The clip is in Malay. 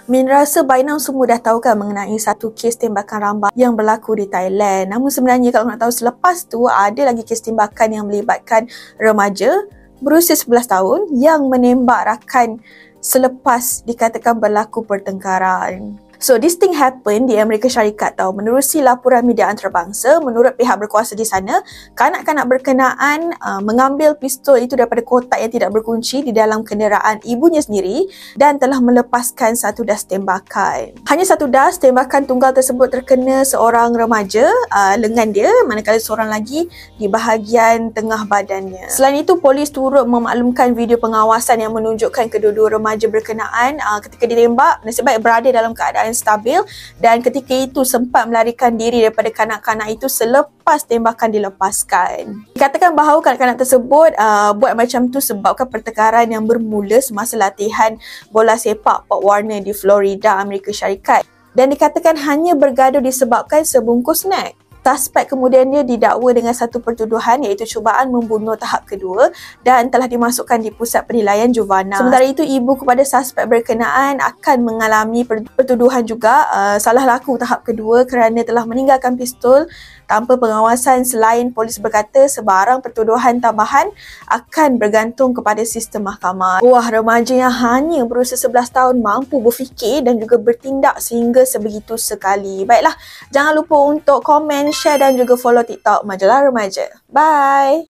Min rasa Bainang semua dah tahu kan mengenai satu kes tembakan rambak yang berlaku di Thailand. Namun sebenarnya kalau nak tahu, selepas tu ada lagi kes tembakan yang melibatkan remaja berusia 11 tahun yang menembak rakan selepas dikatakan berlaku pertengkaran. So, this thing happen di Amerika Syarikat tau. Menerusi laporan media antarabangsa, menurut pihak berkuasa di sana, kanak-kanak berkenaan mengambil pistol itu daripada kotak yang tidak berkunci di dalam kenderaan ibunya sendiri dan telah melepaskan satu das tembakan. Hanya satu das tembakan tunggal tersebut terkena seorang remaja lengan dia, manakala seorang lagi di bahagian tengah badannya. Selain itu, polis turut memaklumkan video pengawasan yang menunjukkan kedua-dua remaja berkenaan ketika ditembak nasib baik berada dalam keadaan stabil dan ketika itu sempat melarikan diri daripada kanak-kanak itu selepas tembakan dilepaskan. Dikatakan bahawa kanak-kanak tersebut buat macam tu sebabkan pertengkaran yang bermula semasa latihan bola sepak Pop Warner di Florida, Amerika Syarikat, dan dikatakan hanya bergaduh disebabkan sebungkus snack. Suspek kemudian dia didakwa dengan satu pertuduhan iaitu cubaan membunuh tahap kedua dan telah dimasukkan di pusat penilaian juvana. Sementara itu, ibu kepada suspek berkenaan akan mengalami pertuduhan juga salah laku tahap kedua kerana telah meninggalkan pistol tanpa pengawasan. Selain polis berkata sebarang pertuduhan tambahan akan bergantung kepada sistem mahkamah. Wah, remaja yang hanya berusia 11 tahun mampu berfikir dan juga bertindak sehingga sebegitu sekali. Baiklah, jangan lupa untuk komen, share dan juga follow TikTok Majalah Remaja. Bye!